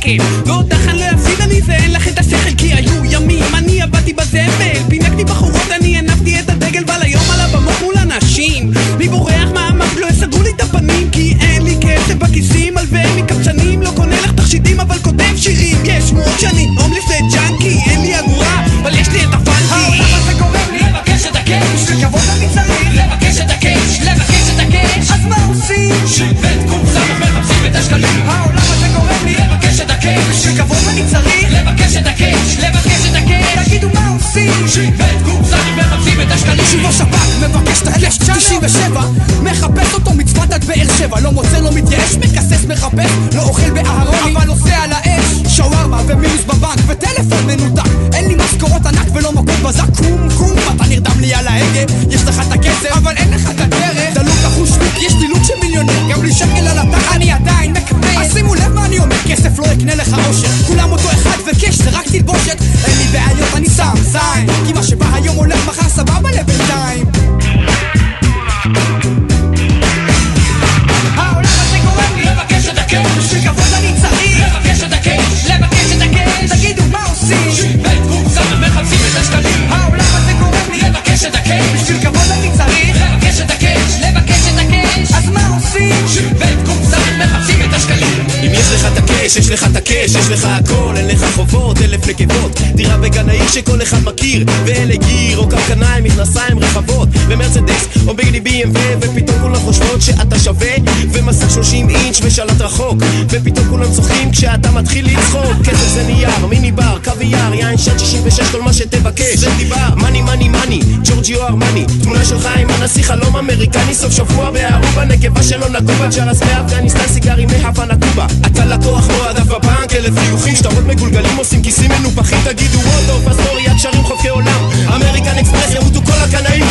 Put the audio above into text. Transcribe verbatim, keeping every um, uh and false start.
שקל ואותך אני לא אפסיד, אני זה אין לך את השכל כי היו ימים אני עבדתי בזבל, פינקתי בחורות, אני הנפתי את הדגל ועל היום על הבמות מול אנשים מי בורח מהמק, לא יסגרו לי את הפנים כי אין לי כסף בכיסים, הלווה מקפצנים, לא קונה לך תכשיטים אבל כותב שירים, יש שמועות שאני הומלס וג'אנקי, אין לי אגורה אבל יש לי את הפנקי. העולם הזה גורם לי לבקש את הקש, בשביל כבוד אני צריך לבקש את הקש, לבקש את הקש, אז מה עושים? שבט קורסם מחפשים את השקלים. העולם הזה גורם לי לבקש את הקש, בשביל כבוד אני צריך לבקש את הקש, לבקש את הקש, תגידו מה עושים? שבט קורסם מחפשים את השקלים. שיבו שבק מבקש את הקש תשעים ושבע, מחפש אותו מצוות עד באר שבע, לא מוצא לא מתייאש, מקסס מחפש, לא אוכל באהרוני אבל עושה על האש, שווארמה ומינוס בבנק וטלפון מנותק, אין לי משכורות ענק ולא מקום בזק, קום קום אתה נרדם לי על ההגה, יש לך את הכסף אבל אין לך את הדרך, דלוק אחוש שוק, יש לי לוק של מיליונר, גם בלי שקל על התח אני עדיין מקבל, אז שימו לב מה אני אומר, כסף לא יקנה לך אושר, כולם אותו אחד וקש זה רק תלבושת, אין לי בעיות אני שם זין, כי מה שבא היום הולך מחר סבבה לבינתיים. העולם הזה גורם לי לבקש את הקש, בשביל כבוד אני צריך לבקש את הקש, לבקש את הקש, תגידו מה עושים? שבט קורסם מחפשים את השקלים. העולם הזה גורם לי לבקש את הקש, בשביל כבוד אני צריך לבקש את הקש, לבקש את הקש, אז מה עושים? שבט קורסם מחפשים את השקלים. אם יש לך את הקש, יש לך את הקש, יש לך הכל, אין לך חובות, אלף נקבות, דירה בגן העיר שכל אחד מכיר, ואלה גיר או קרקניים, מכנסיים רחבות, ומרצדס או ביגלי בי אם דאבליו, ופתאום כולם חושבות שאתה שווה, ומסך שלושים אינץ' ושלט רחוק, ופתאום כולם צוחקים כשאתה מתחיל לצחוק. כסף זה נייר, מיני בר, קוויאר, יין שד שישים ושש, כל מה שתבקש זה דיבר, מני מני מני, ג'ורג'יו ארמני, תמונה שלך עם הנשיא חלום אמריקני, סוף שבוע בערובה, נקבה שלא נגובה, ג'רס מאפגניסטן, סיגרים מהוונה קובה, אתה לקוח לא עדף בבנק, אלף חיוכים, שטרות מגולגלים עושים כיסים מנופחים, תגידו וולדורף, אסטוריה, קשרים חופקי עולם, אמריקן אקספרס, ימותו כל הקנאים